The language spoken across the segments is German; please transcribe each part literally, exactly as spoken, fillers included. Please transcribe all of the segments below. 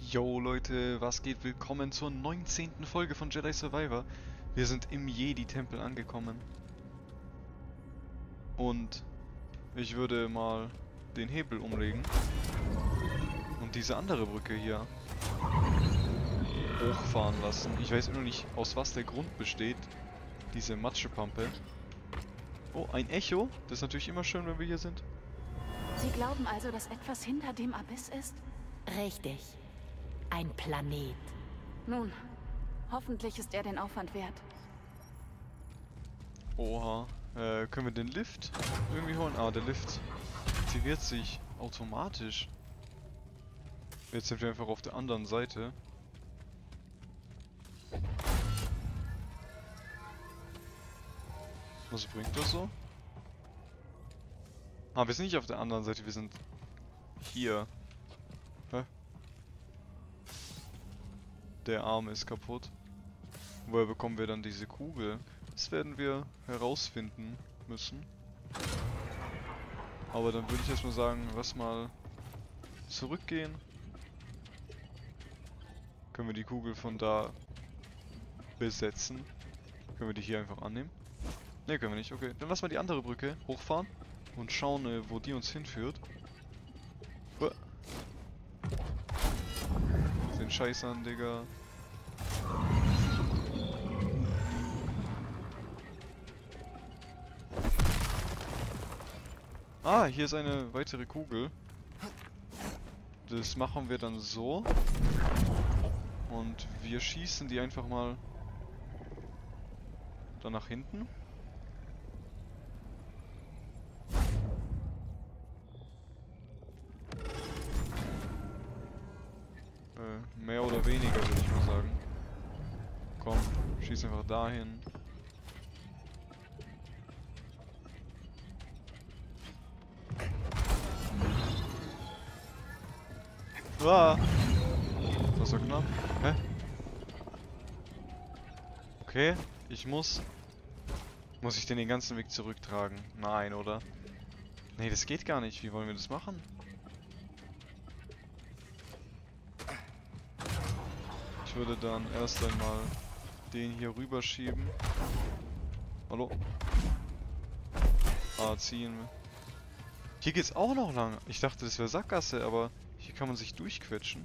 Yo Leute, was geht? Willkommen zur neunzehnten Folge von Jedi Survivor. Wir sind im Jedi-Tempel angekommen. Und ich würde mal den Hebel umlegen. Und diese andere Brücke hier hochfahren lassen. Ich weiß immer noch nicht, aus was der Grund besteht. Diese Matschepampe. Oh, ein Echo. Das ist natürlich immer schön, wenn wir hier sind. Sie glauben also, dass etwas hinter dem Abyss ist? Richtig. Ein Planet. Nun, hoffentlich ist er den Aufwand wert. Oha. Äh, können wir den Lift irgendwie holen? Ah, der Lift aktiviert sich automatisch. Jetzt sind wir einfach auf der anderen Seite. Was bringt das so? Ah, wir sind nicht auf der anderen Seite, wir sind hier. Hä? Der Arm ist kaputt. Woher bekommen wir dann diese Kugel? Das werden wir herausfinden müssen. Aber dann würde ich erstmal sagen, lass mal zurückgehen. Können wir die Kugel von da besetzen? Können wir die hier einfach annehmen? Ne, können wir nicht. Okay, dann lass mal die andere Brücke hochfahren und schauen, äh, wo die uns hinführt. Uah. Den Scheiß an, Digga. Ah, hier ist eine weitere Kugel. Das machen wir dann so. Und wir schießen die einfach mal da nach hinten. Äh, mehr oder weniger, würde ich mal sagen. Komm, schieß einfach dahin. Ah! Das war knapp. Hä? Okay, ich muss... Muss ich den den ganzen Weg zurücktragen? Nein, oder? Nee, das geht gar nicht. Wie wollen wir das machen? Ich würde dann erst einmal den hier rüberschieben. Hallo? Ah, ziehen. Hier geht's auch noch lang. Ich dachte, das wäre Sackgasse, aber hier kann man sich durchquetschen.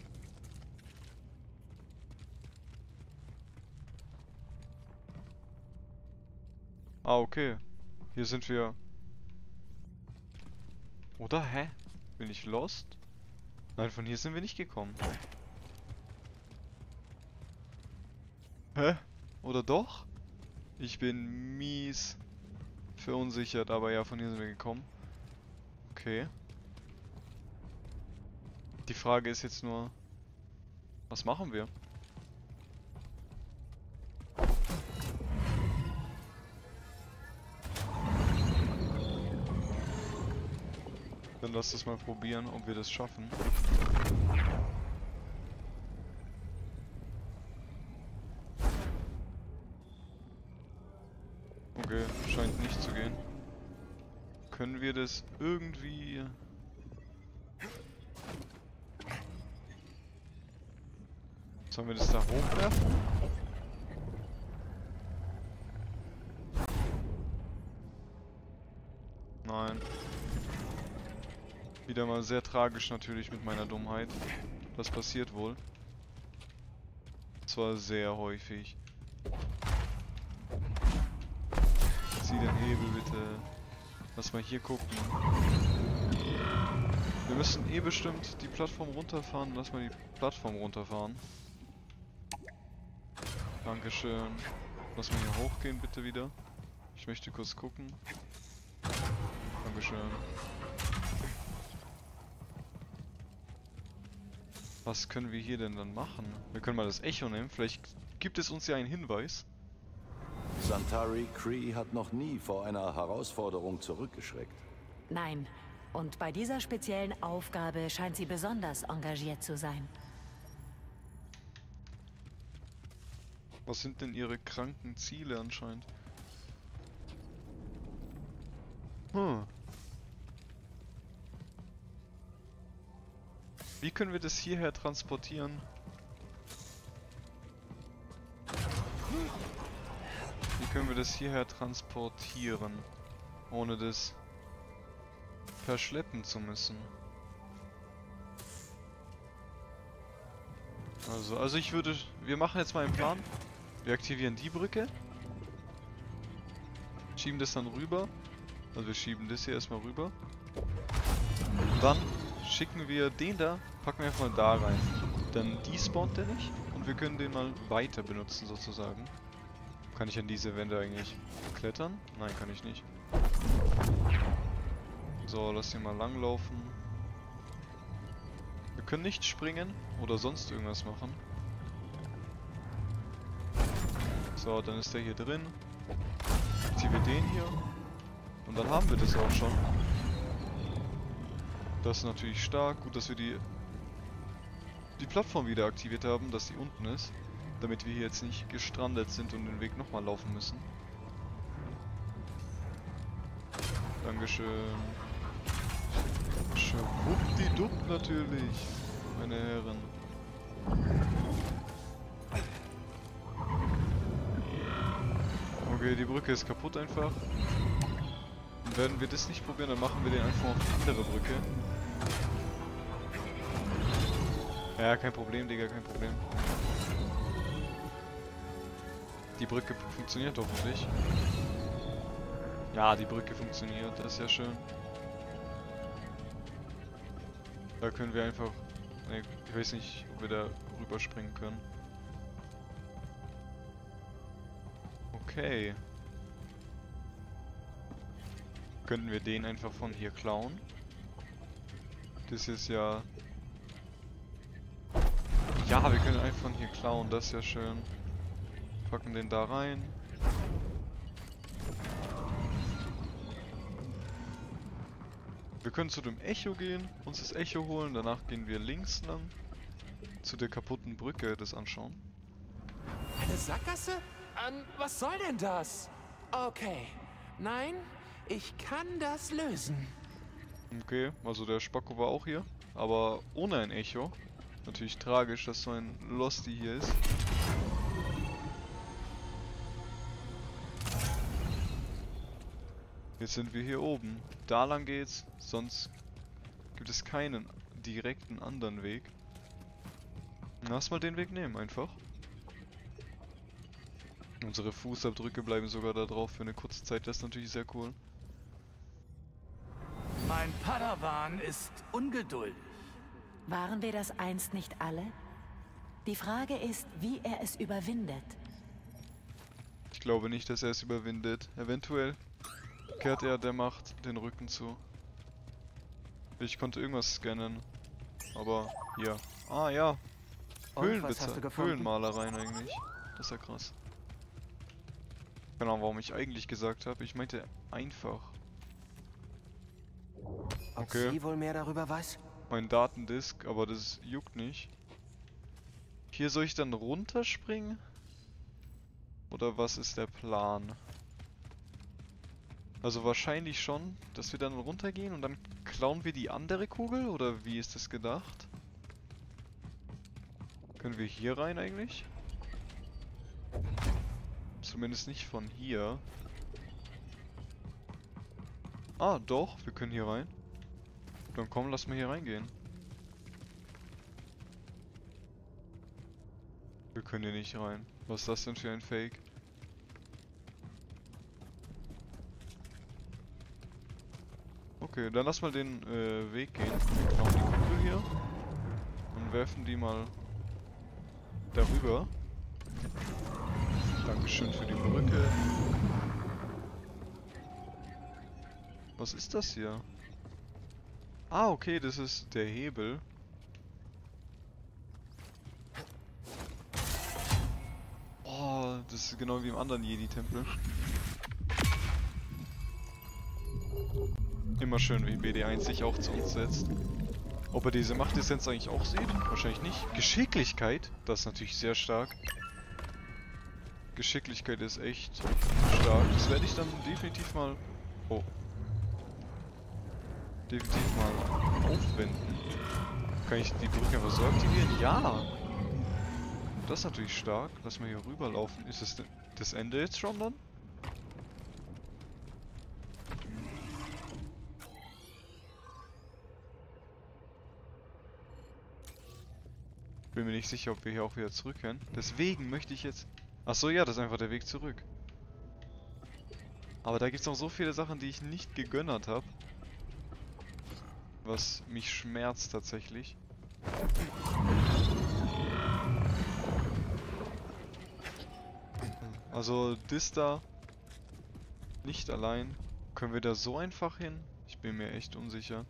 Ah, okay. Hier sind wir... Oder? Hä? Bin ich lost? Nein, von hier sind wir nicht gekommen. Hä? Oder doch? Ich bin mies verunsichert, aber ja, von hier sind wir gekommen. Okay. Die Frage ist jetzt nur, was machen wir? Dann lass das mal probieren, ob wir das schaffen. Okay, scheint nicht zu gehen. Können wir das irgendwie... Sollen wir das da hochwerfen? Nein. Wieder mal sehr tragisch natürlich mit meiner Dummheit. Das passiert wohl. Zwar sehr häufig. Zieh den Hebel bitte. Lass mal hier gucken. Wir müssen eh bestimmt die Plattform runterfahren. Lass mal die Plattform runterfahren. Dankeschön. Lass mal hier hochgehen bitte wieder. Ich möchte kurz gucken. Dankeschön. Was können wir hier denn dann machen? Wir können mal das Echo nehmen. Vielleicht gibt es uns ja einen Hinweis. Santari Khri hat noch nie vor einer Herausforderung zurückgeschreckt. Nein. Und bei dieser speziellen Aufgabe scheint sie besonders engagiert zu sein. Was sind denn ihre kranken Ziele anscheinend? Hm. Wie können wir das hierher transportieren? Wie können wir das hierher transportieren, ohne das verschleppen zu müssen? Also, also ich würde, wir machen jetzt mal einen Plan. Wir aktivieren die Brücke, schieben das dann rüber. Also wir schieben das hier erstmal rüber. Und dann schicken wir den da, packen wir einfach mal da rein. Dann despawnt der nicht und wir können den mal weiter benutzen sozusagen. Kann ich an diese Wände eigentlich klettern? Nein, kann ich nicht. So, lass den mal langlaufen. Wir können nicht springen oder sonst irgendwas machen. So, dann ist der hier drin. Aktiviere den hier. Und dann haben wir das auch schon. Das ist natürlich stark. Gut, dass wir die, die Plattform wieder aktiviert haben, dass die unten ist. Damit wir hier jetzt nicht gestrandet sind und den Weg nochmal laufen müssen. Dankeschön. Schwuppdiwupp natürlich, meine Herren. Okay, die Brücke ist kaputt einfach. Und werden wir das nicht probieren, dann machen wir den einfach auf die andere Brücke. Ja, kein Problem, Digga, kein Problem. Die Brücke funktioniert hoffentlich. Ja, die Brücke funktioniert, das ist ja schön. Da können wir einfach... Ne, ich weiß nicht, ob wir da rüberspringen können. Okay. Könnten wir den einfach von hier klauen? Das ist ja... Ja, wir können einfach von hier klauen, das ist ja schön. Packen den da rein. Wir können zu dem Echo gehen, uns das Echo holen, danach gehen wir links lang zu der kaputten Brücke das anschauen. Eine Sackgasse? Ähm, was soll denn das? Okay. Nein, ich kann das lösen. Okay, also der Spacko war auch hier, aber ohne ein Echo. Natürlich tragisch, dass so ein Losty hier ist. Jetzt sind wir hier oben. Da lang geht's, sonst gibt es keinen direkten anderen Weg. Lass mal den Weg nehmen, einfach. Unsere Fußabdrücke bleiben sogar da drauf für eine kurze Zeit, das ist natürlich sehr cool. Mein Padawan ist ungeduldig. Waren wir das einst nicht alle? Die Frage ist, wie er es überwindet. Ich glaube nicht, dass er es überwindet. Eventuell kehrt er der Macht den Rücken zu. Ich konnte irgendwas scannen. Aber hier. Ah ja. Höhlenwitzer. Höhlenmalereien eigentlich. Das ist ja krass. Keine Ahnung, warum ich eigentlich gesagt habe. Ich meinte einfach. Okay. Ob sie wohl mehr darüber weiß? Mein Datendisk, aber das juckt nicht. Hier soll ich dann runterspringen? Oder was ist der Plan? Also wahrscheinlich schon, dass wir dann runtergehen und dann klauen wir die andere Kugel? Oder wie ist das gedacht? Können wir hier rein eigentlich? Zumindest nicht von hier. Ah, doch, wir können hier rein. Dann komm, lass mal hier reingehen. Wir können hier nicht rein. Was ist das denn für ein Fake? Okay, dann lass mal den äh, Weg gehen. Wir klauen die Kugel hier und werfen die mal darüber. Dankeschön für die Brücke. Was ist das hier? Ah, okay, das ist der Hebel. Oh, das ist genau wie im anderen Jedi-Tempel. Immer schön, wie B D eins sich auch zu uns setzt. Ob er diese Machtessenz eigentlich auch sieht? Wahrscheinlich nicht. Geschicklichkeit, das ist natürlich sehr stark. Geschicklichkeit ist echt stark. Das werde ich dann definitiv mal... Oh. Definitiv mal aufwenden. Kann ich die Brücke einfach so aktivieren? Ja! Das ist natürlich stark. Lass mal hier rüberlaufen. Ist das das Ende jetzt schon dann? Bin mir nicht sicher, ob wir hier auch wieder zurück können. Deswegen möchte ich jetzt... Achso, ja, das ist einfach der Weg zurück. Aber da gibt es noch so viele Sachen, die ich nicht gegönnert habe. Was mich schmerzt tatsächlich. Also, das da... Nicht allein. Können wir da so einfach hin? Ich bin mir echt unsicher.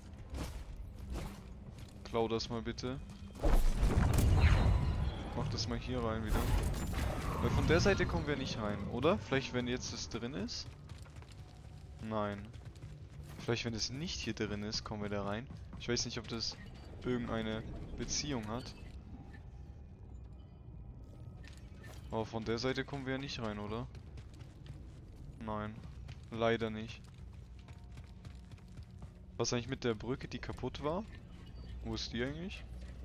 Klau das mal bitte. Mach das mal hier rein wieder. Weil von der Seite kommen wir nicht rein, oder? Vielleicht wenn jetzt das drin ist? Nein. Vielleicht wenn es nicht hier drin ist, kommen wir da rein. Ich weiß nicht, ob das irgendeine Beziehung hat. Aber von der Seite kommen wir ja nicht rein, oder? Nein. Leider nicht. Was eigentlich mit der Brücke, die kaputt war? Wo ist die eigentlich?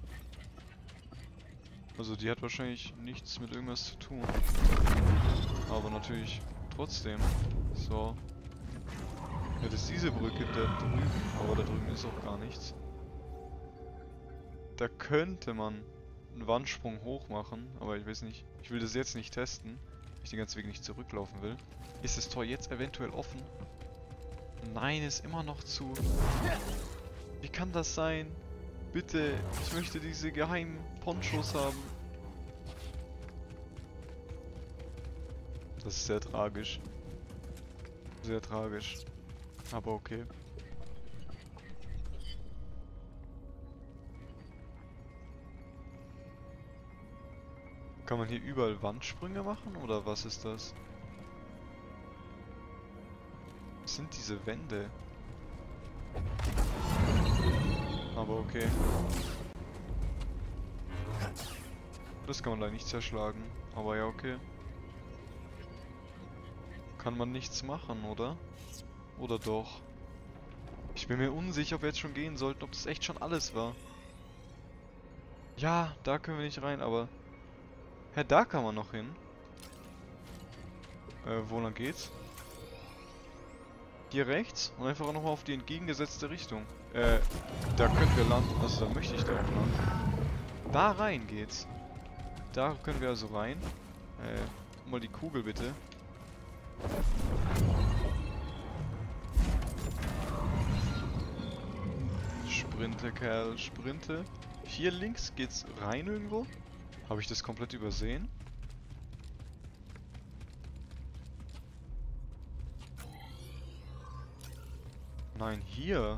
Also die hat wahrscheinlich nichts mit irgendwas zu tun. Aber natürlich trotzdem. So. Ja, das ist diese Brücke da drüben. Aber da drüben ist auch gar nichts. Da könnte man einen Wandsprung hoch machen. Aber ich weiß nicht. Ich will das jetzt nicht testen. Weil ich den ganzen Weg nicht zurücklaufen will. Ist das Tor jetzt eventuell offen? Nein, ist immer noch zu. Wie kann das sein? Bitte, ich möchte diese geheimen Ponchos haben. Das ist sehr tragisch. Sehr tragisch. Aber okay. Kann man hier überall Wandsprünge machen oder was ist das? Was sind diese Wände? Aber okay. Das kann man da nicht zerschlagen. Aber ja, okay. Kann man nichts machen, oder? Oder doch? Ich bin mir unsicher, ob wir jetzt schon gehen sollten, ob das echt schon alles war. Ja, da können wir nicht rein, aber... Hä, da kann man noch hin. Äh, wo lang geht's? Hier rechts und einfach nochmal auf die entgegengesetzte Richtung. Äh, da können wir landen. Also da möchte ich da auch landen. Da rein geht's. Da können wir also rein. Äh, mal die Kugel bitte. Sprinte, Kerl, sprinte. Hier links geht's rein irgendwo. Habe ich das komplett übersehen? Nein, hier.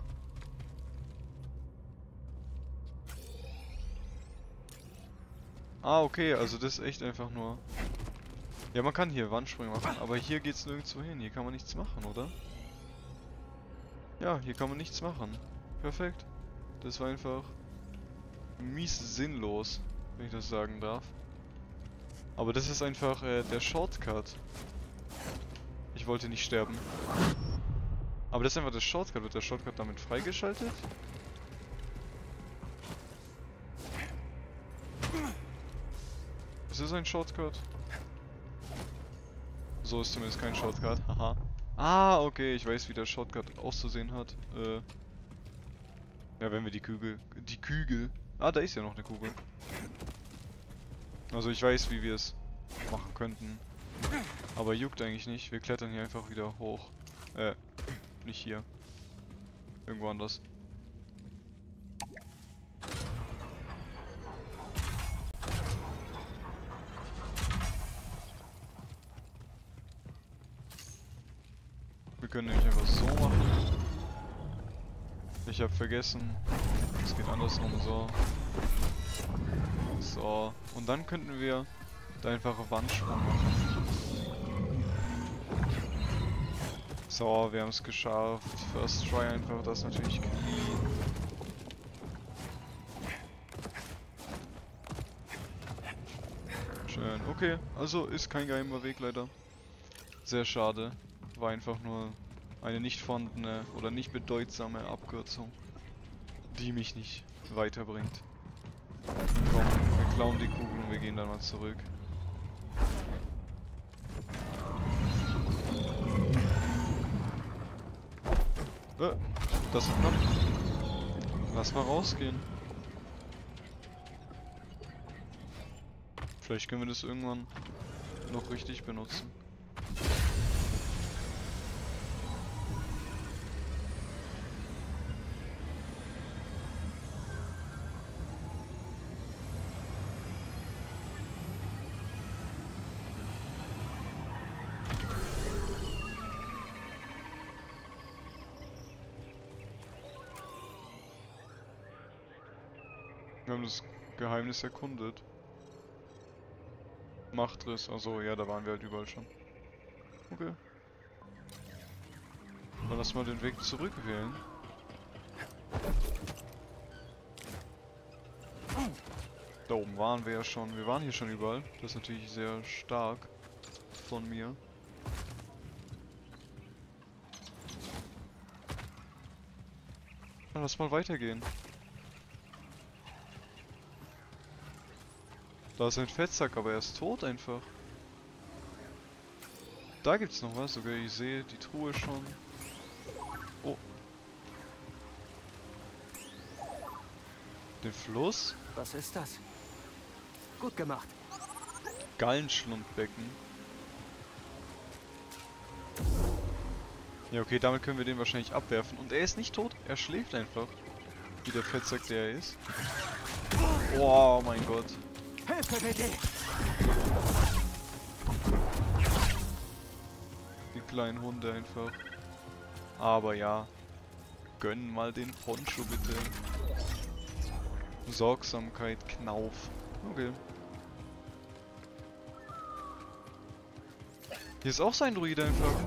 Ah, okay, also das ist echt einfach nur... Ja, man kann hier Wandsprünge machen, aber hier geht's nirgendwo hin. Hier kann man nichts machen, oder? Ja, hier kann man nichts machen. Perfekt. Das war einfach mies sinnlos, wenn ich das sagen darf. Aber das ist einfach äh, der Shortcut. Ich wollte nicht sterben. Aber das ist einfach der Shortcut. Wird der Shortcut damit freigeschaltet? Ist das ein Shortcut? So ist zumindest kein Shortcut. Haha. Ah, okay. Ich weiß, wie der Shortcut auszusehen hat. Äh. Ja, wenn wir die Kugel... Die Kügel... Ah, da ist ja noch eine Kugel. Also ich weiß, wie wir es machen könnten. Aber juckt eigentlich nicht. Wir klettern hier einfach wieder hoch. Äh, nicht hier. Irgendwo anders. Wir können nämlich einfach so machen. Ich habe vergessen. Es geht andersrum, so. So. Und dann könnten wir da einfach einen Wandsprung machen. So, wir haben es geschafft. First try einfach, das ist natürlich clean. Schön. Okay, also ist kein geheimer Weg leider. Sehr schade. War einfach nur eine nicht vorhandene oder nicht bedeutsame Abkürzung, die mich nicht weiterbringt. Komm, wir klauen die Kugel und wir gehen dann mal zurück. Äh, das hat knapp. Lass mal rausgehen. Vielleicht können wir das irgendwann noch richtig benutzen. Wir haben das Geheimnis erkundet. Machtriss, also ja, da waren wir halt überall schon. Okay. Dann lass mal den Weg zurück wählen. Da oben waren wir ja schon, wir waren hier schon überall. Das ist natürlich sehr stark von mir. Dann lass mal weitergehen. Da ist ein Fettsack, aber er ist tot einfach. Da gibt's noch was, sogar ich sehe die Truhe schon. Oh. Den Fluss? Was ist das? Gut gemacht. Gallenschlundbecken. Ja, okay, damit können wir den wahrscheinlich abwerfen. Und er ist nicht tot, er schläft einfach. Wie der Fettsack, der er ist. Oh mein Gott. Hilfe bitte! Die kleinen Hunde einfach. Aber ja. Gönn mal den Poncho bitte. Sorgsamkeit, Knauf. Okay. Hier ist auch sein Druide einfach.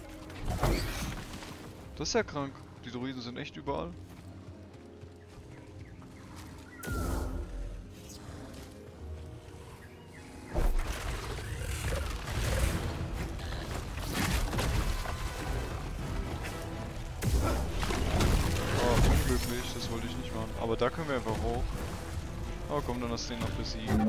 Das ist ja krank. Die Druiden sind echt überall. Das wollte ich nicht machen. Aber da können wir einfach hoch. Oh komm, dann hast du den noch besiegen.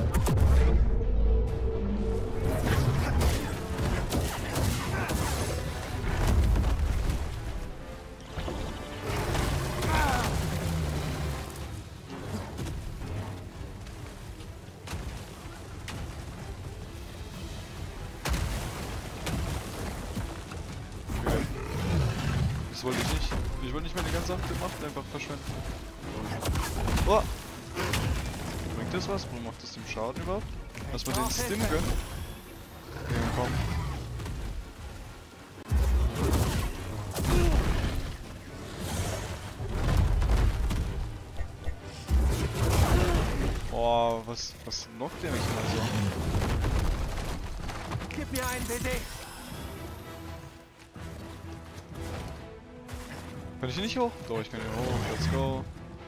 Okay. Das wollte ich nicht. Ich wollte nicht meine ganze Macht einfach verschwenden. Oh. Bringt das was? Macht das dem Schaden überhaupt? Lass mal den Stim gönnen. Okay, komm. Oh, was, was knockt der mich immer so? Gib mir einen, bitte! Kann ich hier nicht hoch? Doch, ich kann hier hoch. Let's go.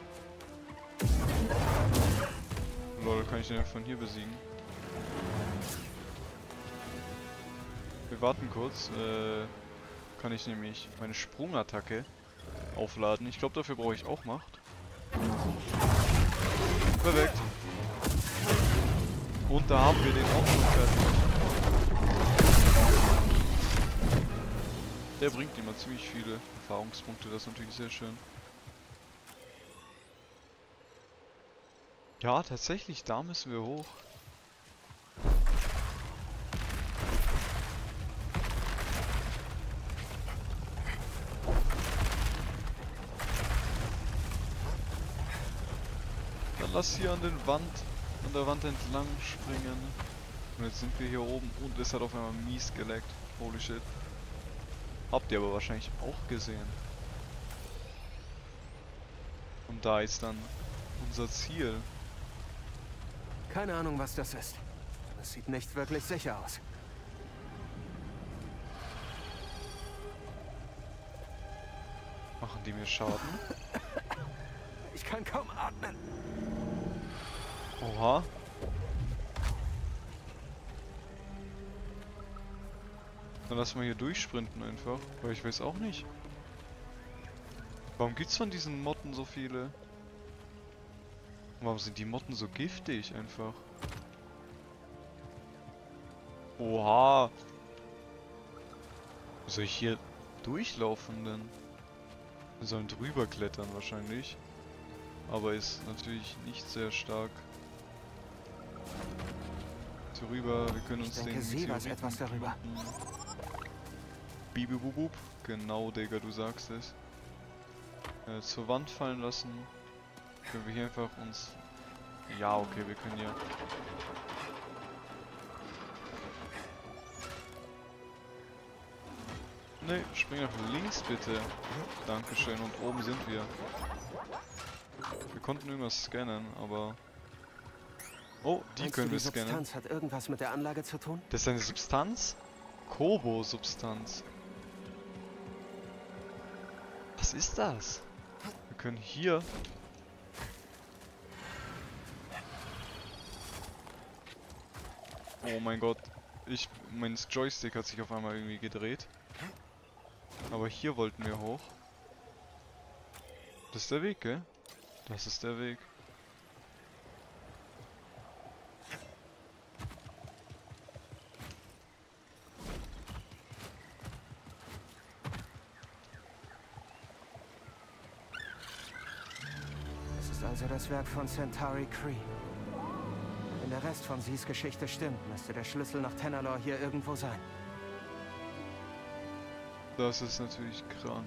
Lol, kann ich den von hier besiegen? Wir warten kurz. Äh, kann ich nämlich meine Sprungattacke aufladen. Ich glaube, dafür brauche ich auch Macht. Perfekt. Und da haben wir den auch schon fertig. Der bringt immer ziemlich viele Erfahrungspunkte, das ist natürlich sehr schön. Ja, tatsächlich, da müssen wir hoch. Dann lass hier an den Wand, an der Wand entlang springen. Und jetzt sind wir hier oben und es hat auf einmal mies geleckt. Holy shit. Habt ihr aber wahrscheinlich auch gesehen. Und da ist dann unser Ziel. Keine Ahnung, was das ist. Es sieht nicht wirklich sicher aus. Machen die mir Schaden? Ich kann kaum atmen. Oha. Dann lassen wir hier durchsprinten einfach. Weil ich weiß auch nicht. Warum gibt's von diesen Motten so viele? Warum sind die Motten so giftig einfach? Oha! Wo soll ich hier durchlaufen denn? Wir sollen drüber klettern wahrscheinlich. Aber ist natürlich nicht sehr stark. Drüber, wir können uns Ich denke, den sie weiß Meteoriten etwas darüber. Bibibubub. Genau, Digga, du sagst es. Äh, zur Wand fallen lassen. Können wir hier einfach uns... Ja, okay, wir können hier... Ne, spring nach links bitte. Dankeschön, und oben sind wir. Wir konnten irgendwas scannen, aber... Oh, die Meinst können du, wir die scannen. Substanz hat irgendwas mit der Anlage zu tun? Das ist eine Substanz? Kobo-Substanz. Was ist das? Wir können hier... Oh mein Gott. Ich, mein Joystick hat sich auf einmal irgendwie gedreht. Aber hier wollten wir hoch. Das ist der Weg, gell? Das ist der Weg. Es ist also das Werk von Centauri Cree. Wenn der Rest von Sees Geschichte stimmt, müsste der Schlüssel nach Tenalor hier irgendwo sein. Das ist natürlich krank.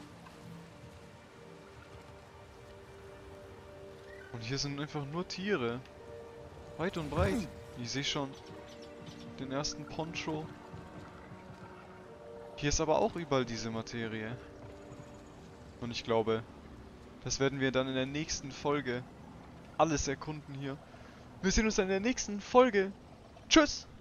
Und hier sind einfach nur Tiere. Weit und breit. Ich sehe schon den ersten Poncho. Hier ist aber auch überall diese Materie. Und ich glaube, das werden wir dann in der nächsten Folge alles erkunden hier. Wir sehen uns dann in der nächsten Folge. Tschüss!